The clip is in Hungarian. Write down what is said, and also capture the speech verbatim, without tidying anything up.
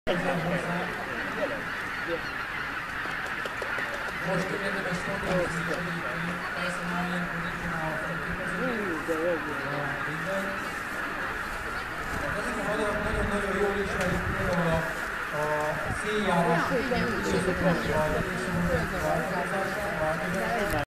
Most érdemes fotózni, hogy persze már ilyenkor nincsen a felképeződik. Ezek a madarak nagyon-nagyon jól ismerik például a, a széljárás, és a